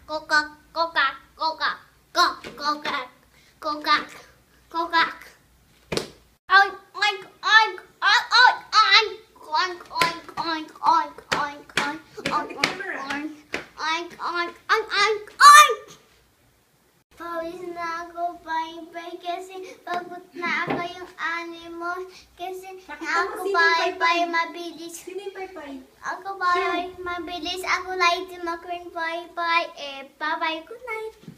kokak, kokak, kokak, kok, kokak, kokak, kokak. Oink, oink, oink, oink, oink, oink, oink, oink, oink, oink, oink, oink, oink, oink, oink, oink, oink, oink. Pawis na ako, bye-bye, kasi pagod na ako yung animals. Kasi ako bye-bye, mabilis. Sino yung pay-pay? Ako bye, mabilis. Ako light, McQueen, bye-bye. Bye-bye, good night.